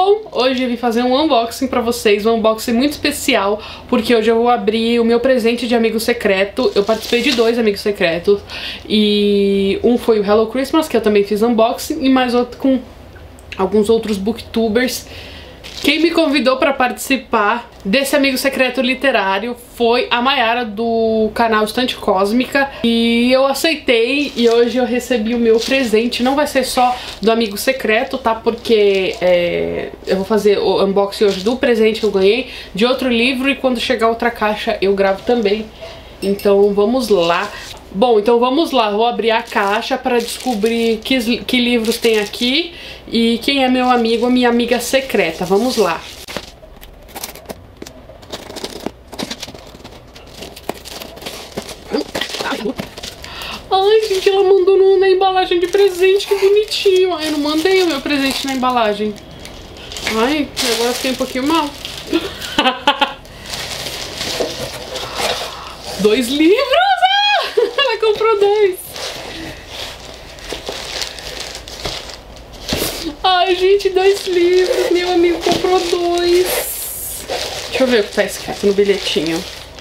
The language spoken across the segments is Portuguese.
Bom, hoje eu vim fazer um unboxing pra vocês, um unboxing muito especial, porque hoje eu vou abrir o meu presente de amigo secreto. Eu participei de 2 amigos secretos, e um foi o Hello Christmas, que eu também fiz unboxing, e mais outro com alguns outros booktubers. Quem me convidou para participar desse amigo secreto literário foi a Mayara, do canal Estante Cósmica, e eu aceitei, e hoje eu recebi o meu presente. Não vai ser só do amigo secreto, tá? Porque eu vou fazer o unboxing hoje do presente que eu ganhei, de outro livro, e quando chegar outra caixa eu gravo também. Então vamos lá. Bom, então vamos lá, vou abrir a caixa para descobrir que livros tem aqui e quem é meu amigo ou minha amiga secreta. Vamos lá. Ai, gente, ela mandou na embalagem de presente, que bonitinho. Ai, eu não mandei o meu presente na embalagem. Ai, agora fiquei um pouquinho mal. 2 livros! Ela comprou 2. Ai, gente, 2 livros. Meu amigo comprou 2. Deixa eu ver o que tá escrito no bilhetinho.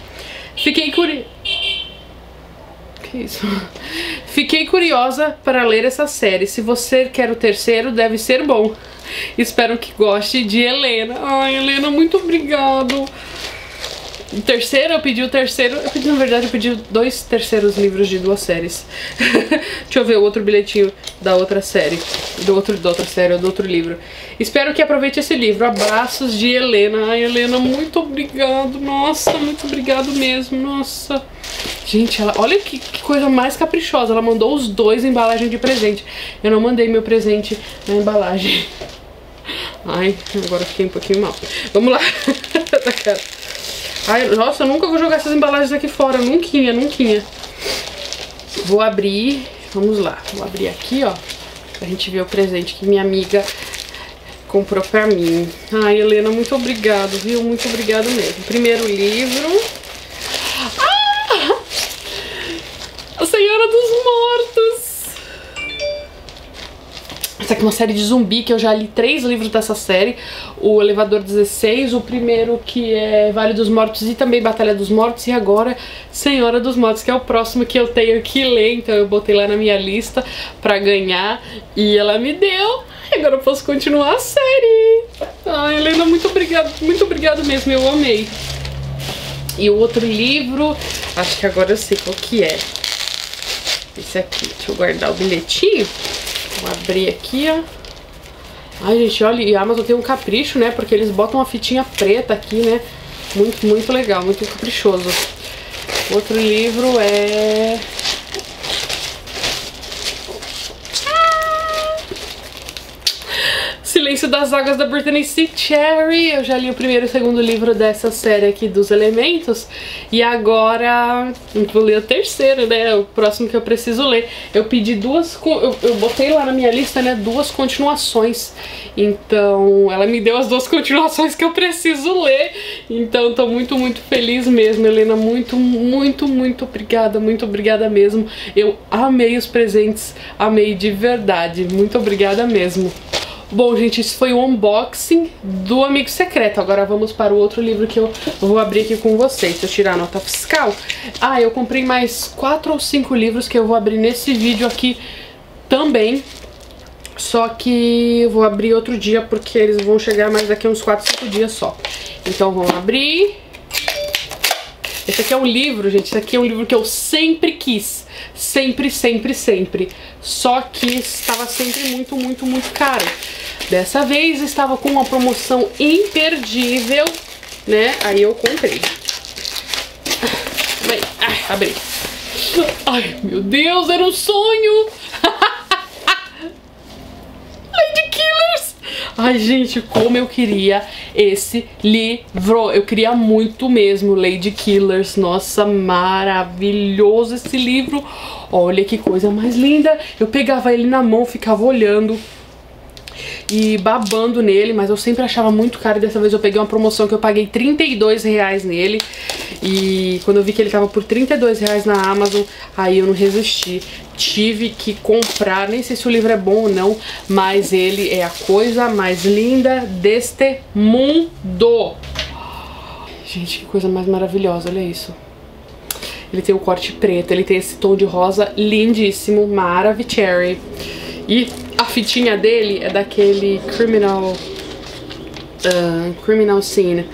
Que isso? Fiquei curiosa para ler essa série. Se você quer o terceiro, deve ser bom. Espero que goste, de Helena. Ai, Helena, muito obrigado. O terceiro, eu pedi o terceiro. Na verdade, eu pedi 2 terceiros livros de 2 séries. Deixa eu ver o outro bilhetinho da outra série. Da outra série, ou do outro livro. Espero que aproveite esse livro. Abraços, de Helena. Ai, Helena, muito obrigado. Nossa, muito obrigado mesmo. Nossa. Gente, olha que coisa mais caprichosa. Ela mandou os 2 em embalagem de presente. Eu não mandei meu presente na embalagem. Ai, agora fiquei um pouquinho mal. Vamos lá. Ai, nossa, eu nunca vou jogar essas embalagens aqui fora. Nunca. Vou abrir. Vamos lá. Vou abrir aqui, ó, pra gente ver o presente que minha amiga comprou pra mim. Ai, Helena, muito obrigado, viu? Muito obrigado mesmo. Primeiro livro. Ah! A Senhora dos Mortos. Essa aqui é uma série de zumbi, que eu já li 3 livros dessa série. O Elevador 16, o primeiro que é Vale dos Mortos e também Batalha dos Mortos, e agora Senhora dos Mortos, que é o próximo que eu tenho que ler. Então eu botei lá na minha lista pra ganhar e ela me deu. Agora eu posso continuar a série. Ai, Helena, muito obrigado mesmo, eu amei. E o outro livro, acho que agora eu sei qual que é. Esse aqui, deixa eu guardar o bilhetinho. Vou abrir aqui, ó. Ai, gente, olha, e a Amazon tem um capricho, né? Porque eles botam uma fitinha preta aqui, né? Muito legal, muito caprichoso. Outro livro é... Silêncio das Águas, da Brittany C. Cherry. Eu já li o primeiro e o segundo livro dessa série aqui dos elementos, e agora vou ler o terceiro, né? O próximo que eu preciso ler. Eu pedi 2, eu botei lá na minha lista, né, 2 continuações. Então ela me deu as 2 continuações que eu preciso ler. Então tô muito feliz mesmo, Helena. Muito obrigada mesmo. Eu amei os presentes, amei de verdade. Muito obrigada mesmo. Bom, gente, esse foi o unboxing do amigo secreto. Agora vamos para o outro livro que eu vou abrir aqui com vocês. Deixa eu tirar a nota fiscal. Ah, eu comprei mais 4 ou 5 livros que eu vou abrir nesse vídeo aqui também. Só que eu vou abrir outro dia, porque eles vão chegar mais daqui a uns 4, 5 dias só. Então vamos abrir. Esse aqui é um livro, gente, esse aqui é um livro que eu sempre quis. Sempre. Só que estava sempre muito caro. Dessa vez estava com uma promoção imperdível, né? Aí eu comprei. Ai, abri. Ai, meu Deus, era um sonho! Lady Killers! Ai, gente, como eu queria esse livro. Eu queria muito mesmo, Lady Killers. Nossa, maravilhoso esse livro. Olha que coisa mais linda. Eu pegava ele na mão, ficava olhando. e babando nele, mas eu sempre achava muito caro e dessa vez eu peguei uma promoção que eu paguei R$32 nele. E quando eu vi que ele tava por R$32 na Amazon, aí eu não resisti. Tive que comprar, nem sei se o livro é bom ou não, mas ele é a coisa mais linda deste mundo. Gente, que coisa mais maravilhosa, olha isso. Ele tem o corte preto, ele tem esse tom de rosa lindíssimo, Maravicherry. E a fitinha dele é daquele Criminal Scene.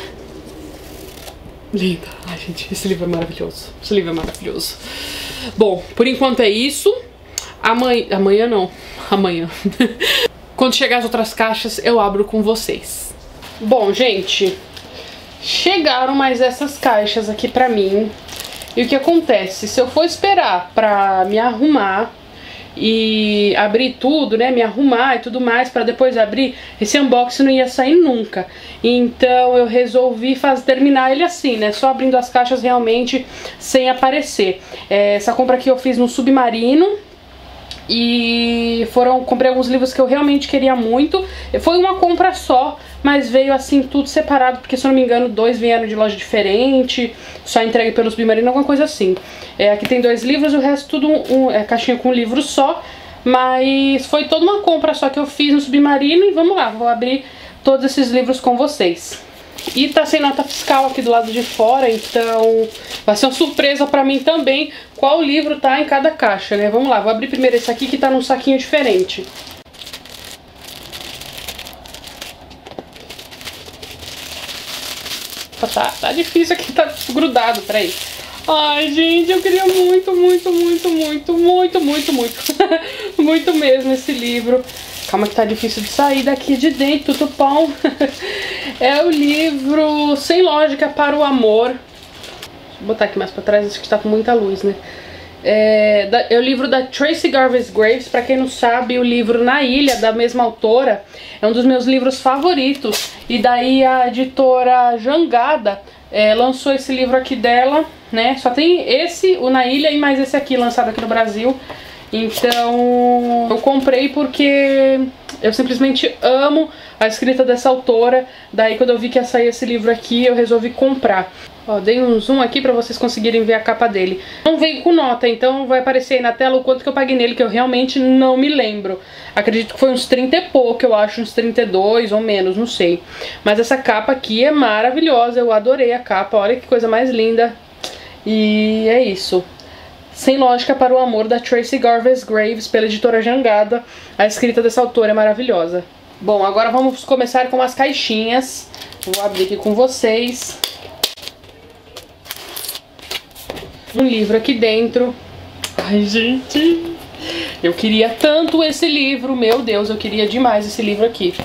Linda. Ai, gente, esse livro é maravilhoso. Esse livro é maravilhoso. Bom, por enquanto é isso. Amanhã não. Amanhã. Quando chegar as outras caixas, eu abro com vocês. Bom, gente, chegaram mais essas caixas aqui pra mim. E o que acontece? Se eu for esperar pra me arrumar e abrir tudo, né, me arrumar e tudo mais pra depois abrir, esse unboxing não ia sair nunca. Então eu resolvi terminar ele assim, né, só abrindo as caixas realmente sem aparecer. Essa compra aqui eu fiz no Submarino. E comprei alguns livros que eu realmente queria muito. Foi uma compra só, mas veio assim tudo separado, porque se eu não me engano 2 vieram de loja diferente, só entregue pelo Submarino, alguma coisa assim. Aqui tem 2 livros, o resto tudo caixinha com livro só, mas foi toda uma compra só que eu fiz no Submarino. E vamos lá, vou abrir todos esses livros com vocês. E tá sem nota fiscal aqui do lado de fora, então vai ser uma surpresa pra mim também qual livro tá em cada caixa, né? Vamos lá, vou abrir primeiro esse aqui que tá num saquinho diferente. Tá difícil aqui, tá grudado, peraí. Ai, gente, eu queria muito, muito, muito, muito, muito, muito, muito, muito mesmo esse livro. Calma que tá difícil de sair daqui de dentro do pão. É o livro Sem Lógica para o Amor. Deixa eu botar aqui mais pra trás, acho que tá com muita luz, né? É o livro da Tracy Garvey Graves. Pra quem não sabe, o livro Na Ilha, da mesma autora, é um dos meus livros favoritos. E daí a editora Jangada lançou esse livro aqui dela, né? Só tem esse, o Na Ilha, e mais esse aqui, lançado aqui no Brasil. Então eu comprei porque eu simplesmente amo a escrita dessa autora. Daí quando eu vi que ia sair esse livro aqui, eu resolvi comprar. Ó, dei um zoom aqui pra vocês conseguirem ver a capa dele. Não veio com nota, então vai aparecer aí na tela o quanto que eu paguei nele, que eu realmente não me lembro. Acredito que foi uns 30 e pouco, eu acho, uns 32 ou menos, não sei. Mas essa capa aqui é maravilhosa, eu adorei a capa, olha que coisa mais linda. E é isso. Sem Lógica para o Amor, da Tracy Garvey Graves, pela editora Jangada. A escrita dessa autora é maravilhosa. Bom, agora vamos começar com as caixinhas. Vou abrir aqui com vocês. Um livro aqui dentro. Ai, gente, eu queria tanto esse livro. Meu Deus, eu queria demais esse livro aqui.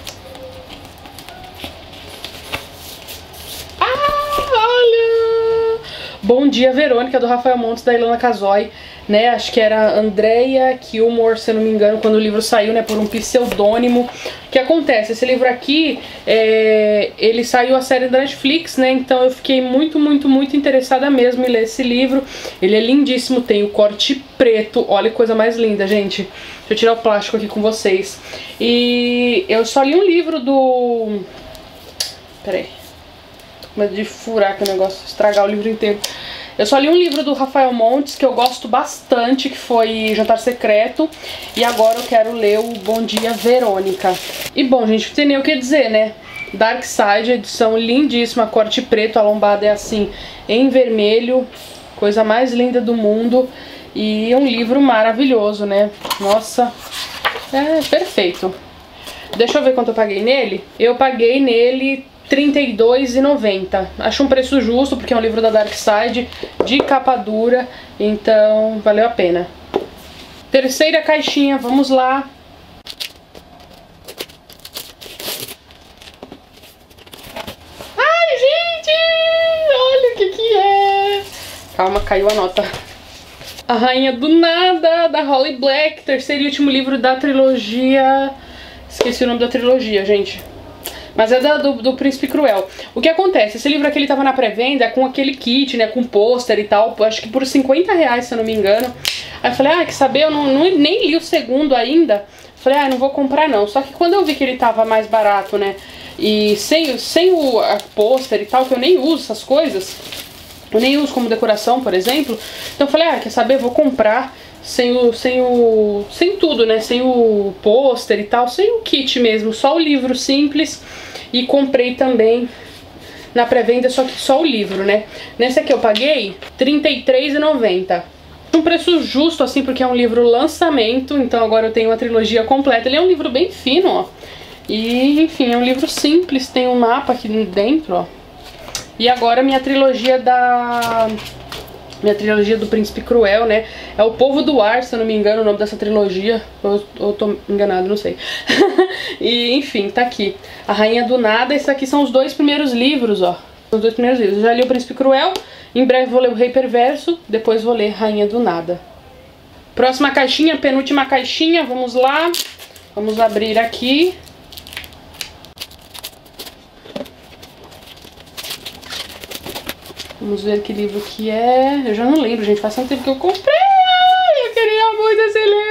Bom Dia, Verônica, do Rafael Montes, da Ilana Casoy, né? Acho que era Andrea Kilmore, se eu não me engano, quando o livro saiu, né? Por um pseudônimo. O que acontece? Esse livro aqui, ele saiu a série da Netflix, né? Então eu fiquei muito, muito, muito interessada mesmo em ler esse livro. Ele é lindíssimo, tem o corte preto. Olha que coisa mais linda, gente. Deixa eu tirar o plástico aqui com vocês. E eu só li um livro do... Peraí. Medo de furar aqui o negócio, estragar o livro inteiro. Eu só li um livro do Rafael Montes que eu gosto bastante, que foi Jantar Secreto. E agora eu quero ler o Bom Dia, Verônica. E bom, gente, não tem nem o que dizer, né? Dark Side, edição lindíssima, corte preto, a lombada é assim, em vermelho. Coisa mais linda do mundo. E é um livro maravilhoso, né? Nossa, é perfeito. Deixa eu ver quanto eu paguei nele. Eu paguei nele R$32,90. Acho um preço justo, porque é um livro da Dark Side, de capa dura, então valeu a pena. Terceira caixinha, vamos lá. Ai, gente! Olha o que é! Calma, caiu a nota. A Rainha do Nada, da Holly Black, terceiro e último livro da trilogia... Esqueci o nome da trilogia, gente. Mas é do Príncipe Cruel. O que acontece? Esse livro aqui ele tava na pré-venda com aquele kit, né? Com pôster e tal. Acho que por R$50, se eu não me engano. Aí eu falei, ah, quer saber? Eu nem li o segundo ainda. falei, ah, não vou comprar não. Só que quando eu vi que ele tava mais barato, né, e sem o pôster e tal, que eu nem uso essas coisas, eu nem uso como decoração, por exemplo, então eu falei, ah, quer saber, vou comprar sem tudo, né, sem o pôster e tal, sem o kit mesmo, só o livro simples, e comprei também na pré-venda, só que só o livro, né. Nesse aqui eu paguei R$33,90. Um preço justo, assim, porque é um livro lançamento, então agora eu tenho uma trilogia completa. Ele é um livro bem fino, ó. E, enfim, é um livro simples, tem um mapa aqui dentro, ó. E agora minha trilogia do Príncipe Cruel, né? É O Povo do Ar, se eu não me engano, o nome dessa trilogia. Eu tô enganado, não sei. E, enfim, tá aqui. A Rainha do Nada, esses aqui são os 2 primeiros livros, ó. Os 2 primeiros livros. Eu já li O Príncipe Cruel, em breve vou ler O Rei Perverso, depois vou ler Rainha do Nada. Próxima caixinha, penúltima caixinha, vamos lá. Vamos abrir aqui. Vamos ver que livro que é. Eu já não lembro, gente, faz tanto tempo que eu comprei. Eu queria muito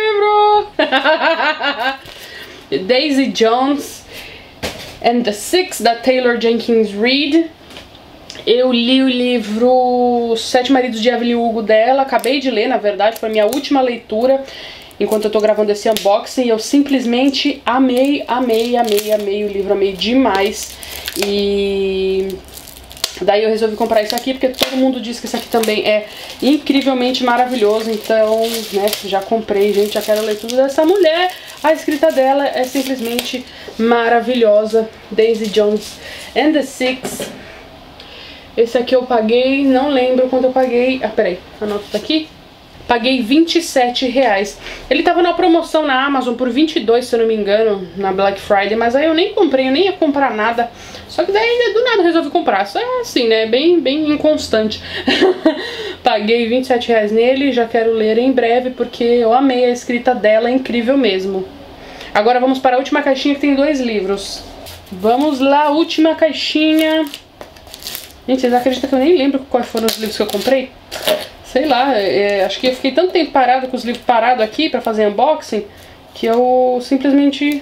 esse livro. Daisy Jones and the Six, da Taylor Jenkins Reid. Eu li o livro Sete Maridos de Evelyn Hugo dela, acabei de ler, na verdade, foi a minha última leitura enquanto eu tô gravando esse unboxing, e eu simplesmente amei o livro, amei demais. E daí eu resolvi comprar isso aqui, porque todo mundo diz que isso aqui também é incrivelmente maravilhoso, então, né, já comprei, gente, já quero ler tudo dessa mulher. A escrita dela é simplesmente maravilhosa. Daisy Jones and the Six. Esse aqui eu paguei, não lembro quanto eu paguei. Ah, peraí, a nota tá aqui. Paguei R$27. Ele tava na promoção na Amazon por 22, se eu não me engano, na Black Friday, mas aí eu nem comprei, eu nem ia comprar nada. Só que daí do nada eu resolvi comprar. Só é assim, né, bem inconstante. Paguei R$27 nele, já quero ler em breve, porque eu amei a escrita dela, é incrível mesmo. Agora vamos para a última caixinha, que tem 2 livros. Vamos lá, última caixinha. Gente, vocês acreditam que eu nem lembro quais foram os livros que eu comprei? Sei lá, acho que eu fiquei tanto tempo parado com os livros parados aqui pra fazer unboxing, que eu simplesmente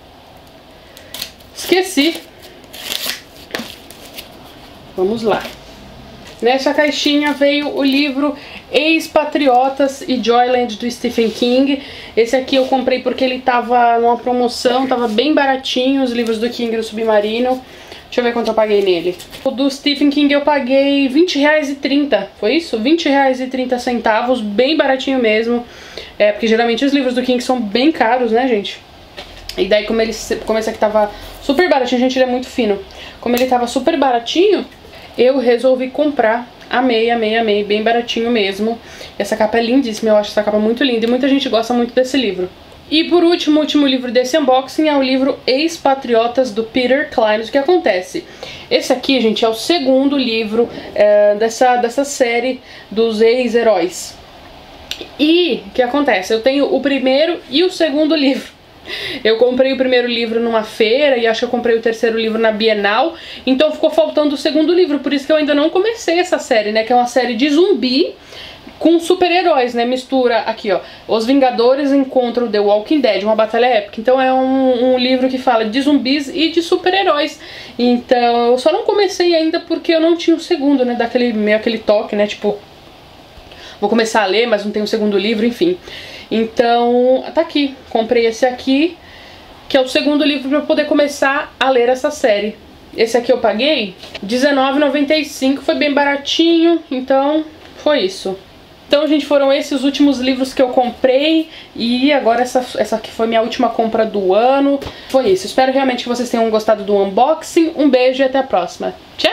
esqueci. Vamos lá. Nessa caixinha veio o livro Ex-Patriotas e Joyland, do Stephen King. Esse aqui eu comprei porque ele tava numa promoção, tava bem baratinho, os livros do King do Submarino. Deixa eu ver quanto eu paguei nele. O do Stephen King eu paguei R$20,30, foi isso? R$20,30, bem baratinho mesmo. É, porque geralmente os livros do King são bem caros, né, gente? E daí como esse aqui tava super baratinho, gente, ele é muito fino. Como ele tava super baratinho, eu resolvi comprar. Amei, bem baratinho mesmo. Essa capa é lindíssima, eu acho essa capa muito linda e muita gente gosta muito desse livro. E por último, o último livro desse unboxing é o livro Ex-Patriotas, do Peter Clines. O que acontece? Esse aqui, gente, é o segundo livro dessa série dos ex-heróis. E o que acontece? Eu tenho o primeiro e o segundo livro. Eu comprei o primeiro livro numa feira e acho que eu comprei o terceiro livro na Bienal, então ficou faltando o segundo livro, por isso que eu ainda não comecei essa série, né, que é uma série de zumbi com super-heróis, né, mistura aqui, ó, Os Vingadores encontram The Walking Dead, uma batalha épica. Então é um livro que fala de zumbis e de super-heróis. Então eu só não comecei ainda porque eu não tinha o segundo, né, meio aquele toque, né, tipo, vou começar a ler, mas não tem o segundo livro, enfim. Então, tá aqui, comprei esse aqui, que é o segundo livro pra eu poder começar a ler essa série. Esse aqui eu paguei R$19,95, foi bem baratinho, então foi isso. Então, gente, foram esses os últimos livros que eu comprei e agora essa aqui foi minha última compra do ano. Foi isso, espero realmente que vocês tenham gostado do unboxing, um beijo e até a próxima. Tchau!